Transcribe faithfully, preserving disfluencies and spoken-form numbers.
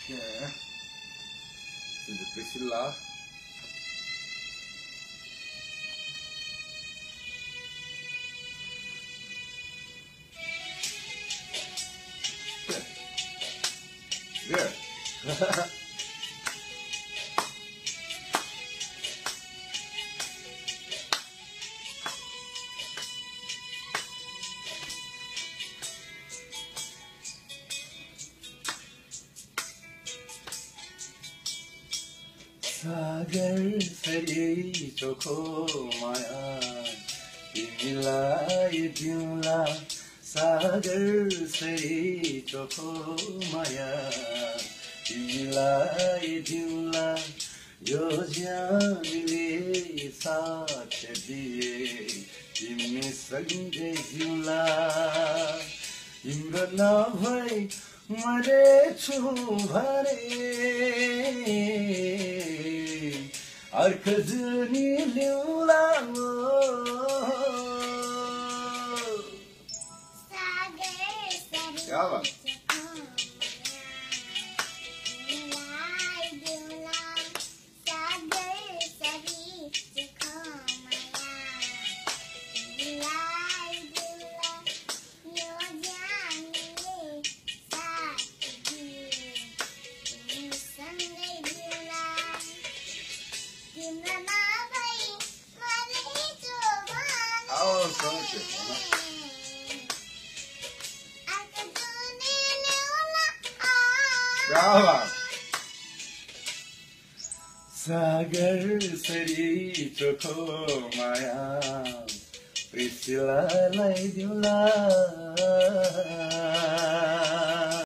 Okay. This is Priscilla. There. सागर सरी चोखो माया तिमीलाई दिउँला सागर सरी चोखो माया तिमीलाई दिउँला यो ज्यानले साथ दिए तिमी सँगै जिउँला तिम्रो नभई मरेछु भने अर्को जुनी ल्याउला क्या बात Oh, thank you. Bravo. Sagar sari chokho maya Priscilla lai diula